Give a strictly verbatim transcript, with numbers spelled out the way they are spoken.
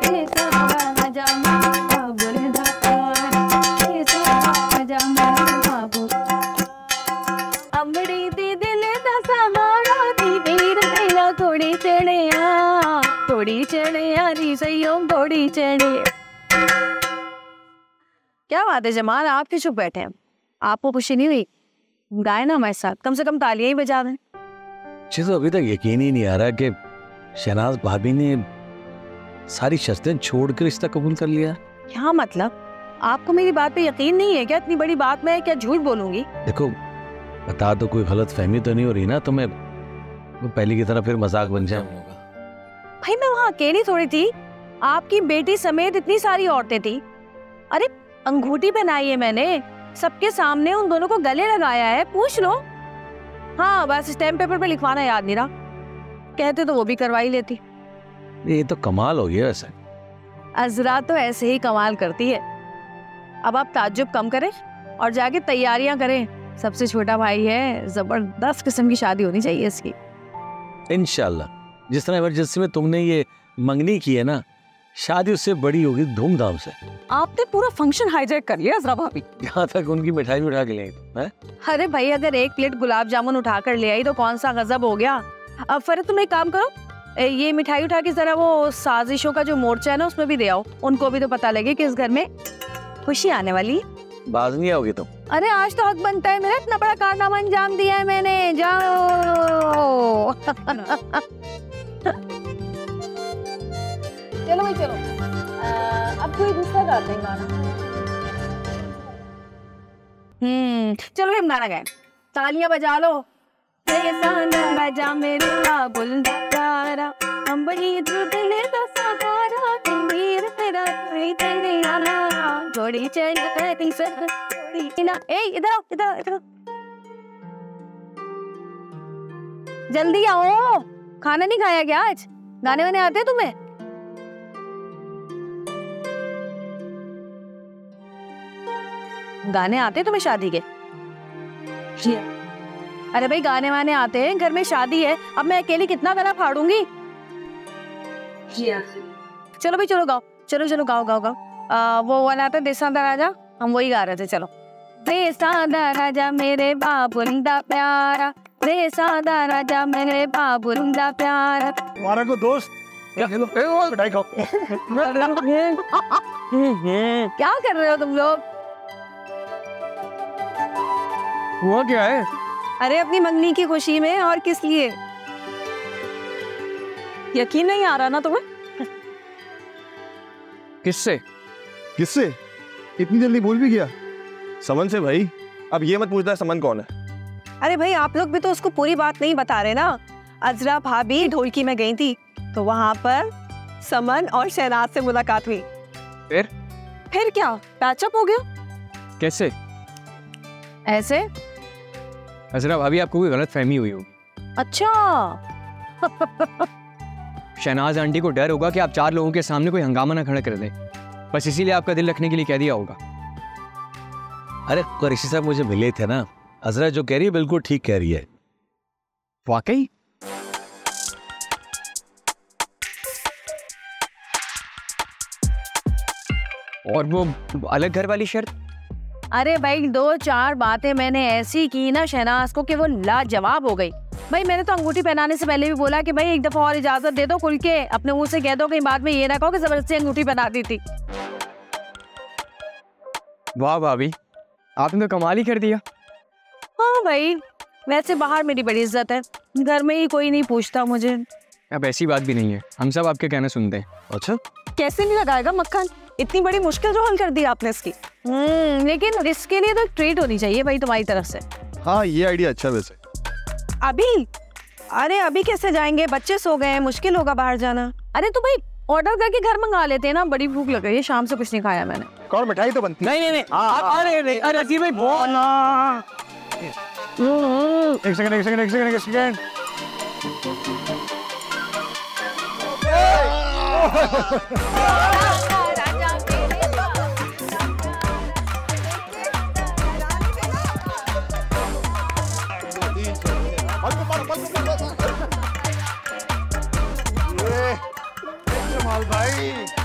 अमड़ी दी दिल दा सहारा दी वीर तेरा घोड़ी चढ़िया घोड़ी चढ़िया री सैयो घोड़ी चढ़े। क्या बात है जमाल, आप क्यों चुप बैठे हैं? आपको खुशी नहीं हुई? गाए ना हमारे साथ, कम से कम तालियां ही बजा दें। मुझे तो अभी तक यकीन ही नहीं आ रहा कि शहनाज भाभी ने सारी शर्तें छोड़कर रिश्ता कबूल कर लिया। क्या मतलब? आपको मेरी बात पे यकीन नहीं है क्या? इतनी बड़ी बात मैं क्या झूठ बोलूंगी? देखो बता तो कोई गलत फहमी तो नहीं हो रही ना तुम्हें? वो पहले की तरह फिर मजाक बन जाए। भाई मैं वहाँ अकेली थोड़ी थी, आपकी बेटी समेत इतनी सारी औरतें थी। अरे अंगूठी पहनाई है मैंने, सबके सामने उन दोनों को गले लगाया है, पूछ लो। हाँ बस स्टैम्प पेपर पे लिखवाना याद नहीं रहा, कहते तो वो भी करवा ही लेती। ये तो कमाल हो गया वैसे। अजरा तो ऐसे ही कमाल करती है। अब आप ताज्जुब कम करें और जाके तैयारियां करें, सबसे छोटा भाई है, जबरदस्त किस्म की शादी होनी चाहिए इसकी। इंशाल्लाह जिस तरह इमरजेंसी में तुमने ये मंगनी की है ना, शादी उससे बड़ी होगी धूमधाम से। आपने पूरा फंक्शन हाईजैक कर लिया अजरा भाभी। यहाँ तक उनकी मिठाई भी उठा के ले आई। अरे भाई अगर एक प्लेट गुलाब जामुन उठा कर ले आई तो कौन सा गजब हो गया। अब फिर तुम एक काम करो, ये मिठाई उठा के जरा वो साजिशों का जो मोर्चा है ना उसमें भी दे आओ, उनको भी तो पता लगे कि इस घर में खुशी आने वाली है। बाज नहीं आओगी तुम? अरे आज तो हक बनता है मेरा, इतना बड़ा कारनामा अंजाम दिया है मैंने, जाओ। चलो भाई चलो, आ, अब कोई दूसरा गाते हैं गाना। हम्म चलो हम गाना गाएं, तालियां बजा लो। बजा मेरे बाबुल दारा, हम बड़ी दिल दा सहारा, वीर तेरा तेरे आना, घोड़ी चढ़ती सर घोड़ी ना। ए इधर आओ, इधर इधर जल्दी आओ, खाना नहीं खाया क्या आज? गाने वाने आते हैं तुम्हें? गाने आते तुम्हें शादी के? अरे भाई गाने वाने आते हैं, घर में शादी है, अब मैं अकेली कितना गला फाड़ूंगी? चलो भाई चलो गाओ, चलो चलो गाओ गाओ गाओ। आ, वो वाला आता देसा दा राजा, हम वही गा रहे थे। चलो देसा दा राजा मेरे बाबुल दा प्यारा, देसा दा राजा मेरे बाबुल दा प्यारा। तुम्हारा को दोस्त मिठाई खाओ। क्या कर रहे हो तुम लोग? हुआ क्या है? अरे अपनी मंगनी की खुशी में, और किस लिए? यकीन नहीं आ रहा ना तुम्हें? किससे किससे इतनी जल्दी भूल भी गया? समन से भाई। अब ये मत पूछना समन कौन है। अरे भाई आप लोग भी तो उसको पूरी बात नहीं बता रहे ना। अजरा भाभी ढोलकी में गई थी तो वहां पर समन और शहनाज से मुलाकात हुई। फिर फिर क्या, पैचअप हो गया। कैसे? ऐसे। अजरा भाभी आपको कोई गलत फहमी हुई होगी। अच्छा। शहनाज आंटी को डर होगा कि आप चार लोगों के सामने कोई हंगामा ना खड़ा कर दें, बस इसीलिए आपका दिल रखने के लिए कह दिया होगा। अरे कुरैशी साहब मुझे मिले थे ना, अजरा जो कह रही है बिल्कुल ठीक कह रही है। वाकई? और वो अलग घर वाली शर्त? अरे भाई दो चार बातें मैंने ऐसी की ना शहनाज को कि वो लाजवाब हो गई। भाई मैंने तो अंगूठी पहनाने से पहले भी बोला कि भाई एक दफा और इजाजत दे दो, खुल के अपने मुंह से कह दो, कहीं बाद में ये ना कहो कि जबरदस्ती अंगूठी पहना दी थी। वाह भाभी, आपने तो कमाल ही कर दिया। हाँ भाई, वैसे बाहर मेरी बड़ी इज्जत है, घर में ही कोई नहीं पूछता मुझे। अब ऐसी बात भी नहीं है, हम सब आपके कहना सुनते हैं। अच्छा कैसे नहीं लगाएगा मक्खन, इतनी बड़ी मुश्किल जो हल कर दी आपने इसकी। हम्म लेकिन इसके लिए तो ट्रीट होनी चाहिए भाई तुम्हारी तरफ से। हाँ ये आइडिया अच्छा वैसे। अभी? अरे अभी कैसे जाएंगे, बच्चे सो गए हैं, मुश्किल होगा बाहर जाना। अरे तो भाई ऑर्डर करके घर मंगा लेते हैं ना, बड़ी भूख लग रही है, शाम से कुछ नहीं खाया मैंने। और मिठाई तो बनती। नहीं नहीं नहीं, अरे अरे अरे अजीब भाई बोला। एक सेकंड एक सेकंड एक सेकंड एक सेकंड। भाई